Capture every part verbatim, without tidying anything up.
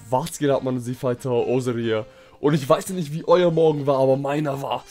Was geht ab, meine Z-Fighter, Ozer hier. Und ich weiß nicht, wie euer Morgen war, aber meiner war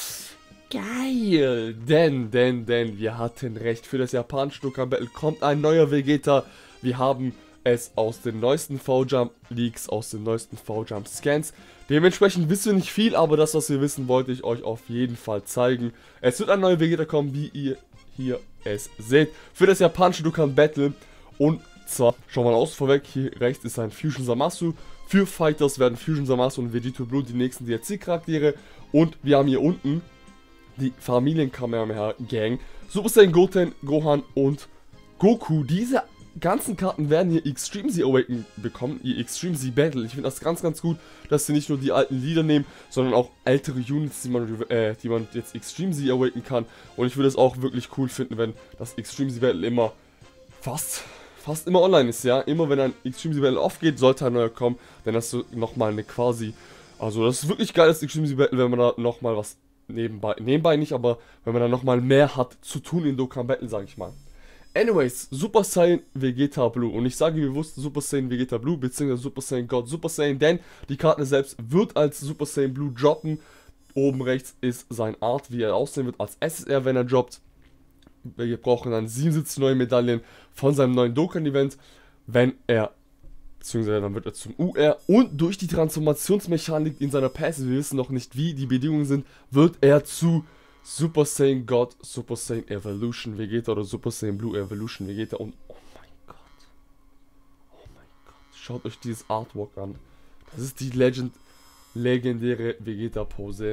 geil. Denn, denn, denn, wir hatten recht. Für das japanische Dokkan Battle kommt ein neuer Vegeta. Wir haben es aus den neuesten V-Jump Leaks, aus den neuesten V-Jump Scans. Dementsprechend wisst ihr nicht viel, aber das, was ihr wissen, wollte ich euch auf jeden Fall zeigen. Es wird ein neuer Vegeta kommen, wie ihr hier es seht, für das japanische Dokkan Battle. Und zwar, schon mal aus vorweg, hier rechts ist ein Fusion Zamasu. Für Fighters werden Fusion Zamasu und Vegito Blue die nächsten D L C-Charaktere. Und wir haben hier unten die Familien-Kamehameha-Gang. Super Saiyan Goten, Gohan und Goku. Diese ganzen Karten werden hier Extreme Z Awaken bekommen, ihr Extreme Z Battle. Ich finde das ganz, ganz gut, dass sie nicht nur die alten Lieder nehmen, sondern auch ältere Units, die man, äh, die man jetzt Extreme Z Awaken kann. Und ich würde es auch wirklich cool finden, wenn das Extreme Z Battle immer fast, fast immer online ist, ja. Immer wenn ein Extreme Z Battle aufgeht, sollte ein neuer kommen, denn das ist so nochmal eine quasi, also das ist wirklich geil, das Extreme Z Battle, wenn man da nochmal was nebenbei, nebenbei nicht, aber wenn man da nochmal mehr hat zu tun in Dokkan Battle, sage ich mal. Anyways, Super Saiyan Vegeta Blue. Und ich sage bewusst Super Saiyan Vegeta Blue, beziehungsweise Super Saiyan God Super Saiyan, denn die Karte selbst wird als Super Saiyan Blue droppen. Oben rechts ist sein Art, wie er aussehen wird als S S R, wenn er droppt. Wir brauchen dann siebenundsiebzig neue Medaillen von seinem neuen Dokkan-Event, wenn er, beziehungsweise dann wird er zum U R. Und durch die Transformationsmechanik in seiner Pässe, wir wissen noch nicht, wie die Bedingungen sind, wird er zu Super Saiyan God, Super Saiyan Evolution Vegeta oder Super Saiyan Blue Evolution Vegeta. Und oh mein Gott, oh mein Gott, schaut euch dieses Artwork an. Das ist die Legend, legendäre Vegeta Pose.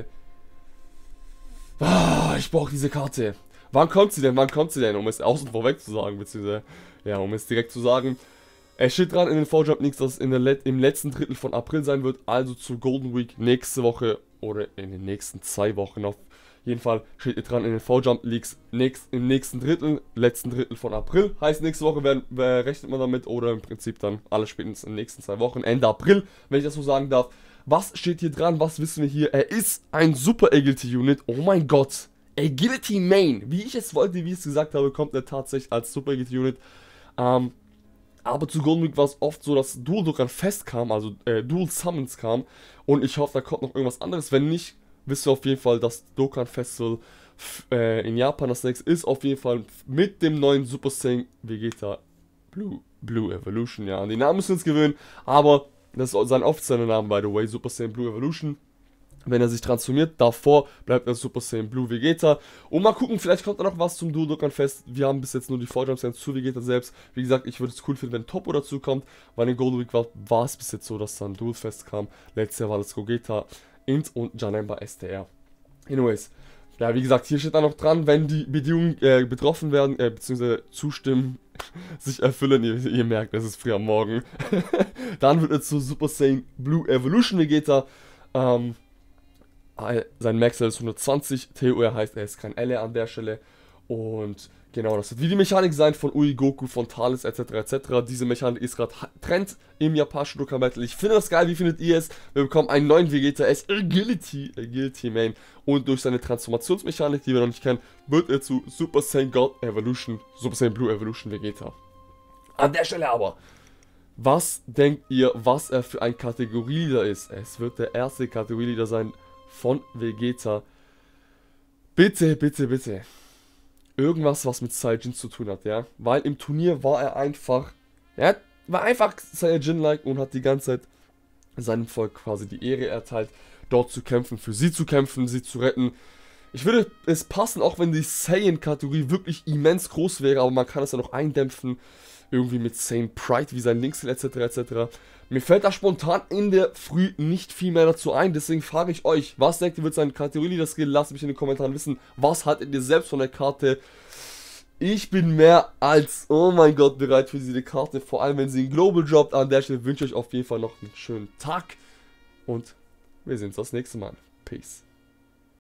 Ah, ich brauche diese Karte. Wann kommt sie denn, wann kommt sie denn, um es außen vorweg zu sagen, beziehungsweise, ja, um es direkt zu sagen. Es steht dran in den V-Jump Leaks, dass es in der Let im letzten Drittel von April sein wird, also zur Golden Week nächste Woche oder in den nächsten zwei Wochen auf jeden Fall steht hier dran in den V-Jump Leaks nächst, im nächsten Drittel, letzten Drittel von April. Heißt, nächste Woche werden, äh, rechnet man damit oder im Prinzip dann alles spätestens in den nächsten zwei Wochen, Ende April, wenn ich das so sagen darf. Was steht hier dran? Was wissen wir hier? Er ist ein Super Agility Unit. Oh mein Gott. Agility Main. Wie ich es wollte, wie ich es gesagt habe, kommt er tatsächlich als Super Agility Unit. Ähm, aber zu Golden Week war es oft so, dass Dual Dokkan Fest kam, also äh, Dual Summons kam. Und ich hoffe, da kommt noch irgendwas anderes. Wenn nicht, wisst ihr auf jeden Fall, dass Dokkan Festival äh, in Japan das nächste ist. Auf jeden Fall mit dem neuen Super Saiyan Vegeta Blue, Blue Evolution. Ja, an die Namen müssen wir uns gewöhnen. Aber das ist sein offizieller Name, by the way. Super Saiyan Blue Evolution. Wenn er sich transformiert, davor bleibt er Super Saiyan Blue Vegeta. Und mal gucken, vielleicht kommt da noch was zum Dual Dokkan Fest. Wir haben bis jetzt nur die V-Jump Scans zu Vegeta selbst. Wie gesagt, ich würde es cool finden, wenn Toppo dazu kommt. Weil in Golden Week war, war es bis jetzt so, dass dann Dual Fest kam. Letztes Jahr war das Gogeta Int und Janemba S T R. Anyways, ja, wie gesagt, hier steht dann noch dran, wenn die Bedingungen äh, betroffen werden, äh, beziehungsweise zustimmen, sich erfüllen, ihr, ihr merkt, es ist früh am Morgen, dann wird er zu Super Saiyan Blue Evolution Vegeta. Ähm, sein Max ist hundertzwanzig, T O R heißt, er ist kein L R an der Stelle. Und genau, das wird wie die Mechanik sein von Ui, Goku, von Thales et cetera et cetera. Diese Mechanik ist gerade Trend im japanischen Dokkan Battle. Ich finde das geil, wie findet ihr es? Wir bekommen einen neuen Vegeta, er ist Agility, Agility Main. Und durch seine Transformationsmechanik, die wir noch nicht kennen, wird er zu Super Saiyan God Evolution, Super Saiyan Blue Evolution Vegeta. An der Stelle aber, was denkt ihr, was er für ein Kategorieleader ist? Es wird der erste Kategorieleader sein von Vegeta. Bitte, bitte, bitte. Irgendwas, was mit Saiyajin zu tun hat, ja. Weil im Turnier war er einfach, er war einfach Saiyajin-like und hat die ganze Zeit seinem Volk quasi die Ehre erteilt, dort zu kämpfen, für sie zu kämpfen, sie zu retten. Ich würde es passen, auch wenn die Saiyan-Kategorie wirklich immens groß wäre, aber man kann es ja noch eindämpfen, irgendwie mit Saiyan Pride, wie sein Linkskill et cetera et cetera. Mir fällt da spontan in der Früh nicht viel mehr dazu ein, deswegen frage ich euch, was denkt ihr, wird sein Kategorie-Leader-Skill? Lasst mich in den Kommentaren wissen, was haltet ihr selbst von der Karte? Ich bin mehr als, oh mein Gott, bereit für diese Karte, vor allem wenn sie in Global droppt. An der Stelle wünsche ich euch auf jeden Fall noch einen schönen Tag und wir sehen uns das nächste Mal. Peace.